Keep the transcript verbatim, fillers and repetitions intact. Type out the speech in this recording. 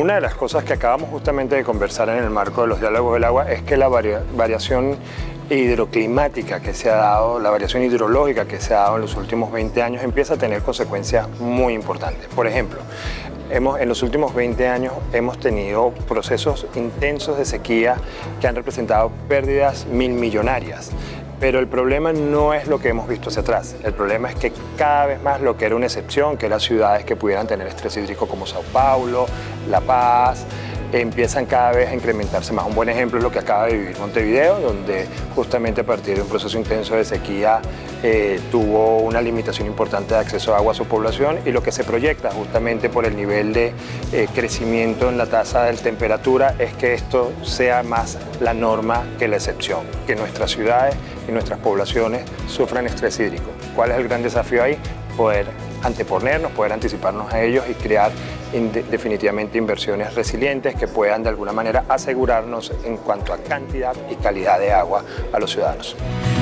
Una de las cosas que acabamos justamente de conversar en el marco de los diálogos del agua es que la varia variación hidroclimática que se ha dado, la variación hidrológica que se ha dado en los últimos veinte años empieza a tener consecuencias muy importantes. Por ejemplo, hemos, en los últimos veinte años hemos tenido procesos intensos de sequía que han representado pérdidas mil millonarias. Pero el problema no es lo que hemos visto hacia atrás. El problema es que cada vez más lo que era una excepción, que eran ciudades que pudieran tener estrés hídrico como Sao Paulo, La Paz, empiezan cada vez a incrementarse más. Un buen ejemplo es lo que acaba de vivir Montevideo, donde justamente a partir de un proceso intenso de sequía eh, tuvo una limitación importante de acceso a agua a su población, y lo que se proyecta justamente por el nivel de eh, crecimiento en la tasa de temperatura es que esto sea más la norma que la excepción, que nuestras ciudades y nuestras poblaciones sufran estrés hídrico. ¿Cuál es el gran desafío ahí? Poder anteponernos, poder anticiparnos a ellos y crear definitivamente inversiones resilientes que puedan de alguna manera asegurarnos en cuanto a cantidad y calidad de agua a los ciudadanos.